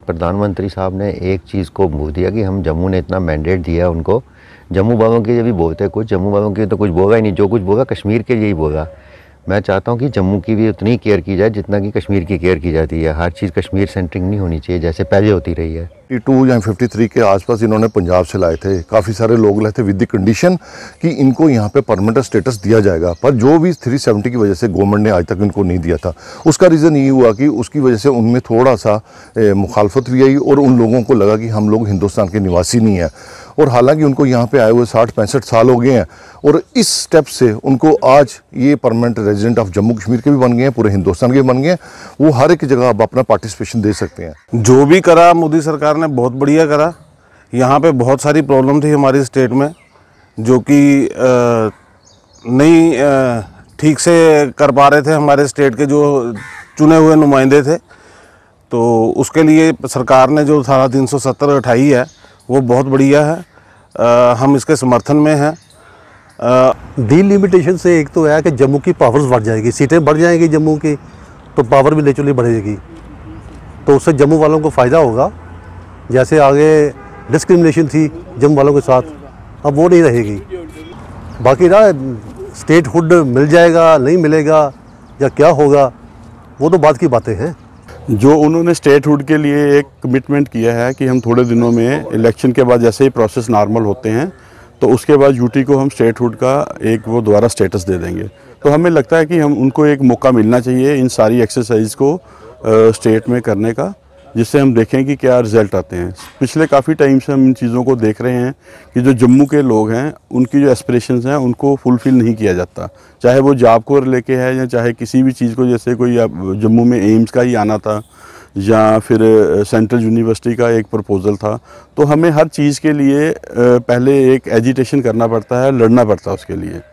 प्रधानमंत्री साहब ने एक चीज़ को मुँह दिया कि हम जम्मू ने इतना मैंडेट दिया उनको, जम्मू वालों के लिए भी बोलते कुछ, जम्मू वालों के लिए तो कुछ बोला ही नहीं, जो कुछ बोला कश्मीर के लिए ही बोला। मैं चाहता हूँ कि जम्मू की भी उतनी केयर की जाए जितना कि कश्मीर की केयर की जाती है। हर चीज़ कश्मीर सेंट्रिक नहीं होनी चाहिए जैसे पहले होती रही है। 52 या 53 के आसपास इन्होंने पंजाब से लाए थे, काफ़ी सारे लोग लाए थे विद द कंडीशन कि इनको यहाँ पे परमानेंट स्टेटस दिया जाएगा, पर जो भी 370 की वजह से गवर्नमेंट ने आज तक इनको नहीं दिया था। उसका रीज़न ये हुआ कि उसकी वजह से उनमें थोड़ा सा मुखालफत भी आई और उन लोगों को लगा कि हम लोग हिंदुस्तान के निवासी नहीं हैं, और हालांकि उनको यहाँ पे आए हुए 60-65 साल हो गए हैं, और इस स्टेप से उनको आज ये permanent resident of Jammu Kashmir के भी बन गए हैं, पूरे हिंदुस्तान के बन गए हैं। वो हर एक जगह अब अपना पार्टिसिपेशन दे सकते हैं। जो भी करा मोदी सरकार ने बहुत बढ़िया करा। यहाँ पे बहुत सारी प्रॉब्लम थी हमारी स्टेट में जो कि नहीं ठीक से कर पा रहे थे हमारे स्टेट के जो चुने हुए नुमाइंदे थे। तो उसके लिए सरकार ने जो धारा 370 उठाई है वो बहुत बढ़िया है। हम इसके समर्थन में हैं। डिलिमिटेशन से एक तो है कि जम्मू की पावर्स बढ़ जाएगी, सीटें बढ़ जाएंगी जम्मू की, तो पावर भी नेचुरली बढ़ेगी, तो उससे जम्मू वालों को फ़ायदा होगा। जैसे आगे डिस्क्रिमिनेशन थी जम्मू वालों के साथ, अब वो नहीं रहेगी। बाकी ना स्टेट हुड मिल जाएगा नहीं मिलेगा या क्या होगा वो तो बात की बातें हैं। जो उन्होंने स्टेटहुड के लिए एक कमिटमेंट किया है कि हम थोड़े दिनों में इलेक्शन के बाद जैसे ही प्रोसेस नॉर्मल होते हैं तो उसके बाद यूटी को हम स्टेटहुड का एक वो दोबारा स्टेटस दे देंगे। तो हमें लगता है कि हम उनको एक मौका मिलना चाहिए इन सारी एक्सरसाइज को स्टेट में करने का, जिससे हम देखें कि क्या रिज़ल्ट आते हैं। पिछले काफ़ी टाइम से हम इन चीज़ों को देख रहे हैं कि जो जम्मू के लोग हैं उनकी जो एस्पिरेशंस हैं उनको फुलफ़िल नहीं किया जाता, चाहे वो जॉब को लेके है या चाहे किसी भी चीज़ को। जैसे कोई जम्मू में एम्स का ही आना था या फिर सेंट्रल यूनिवर्सिटी का एक प्रपोज़ल था, तो हमें हर चीज़ के लिए पहले एक एजिटेशन करना पड़ता है, लड़ना पड़ता है उसके लिए।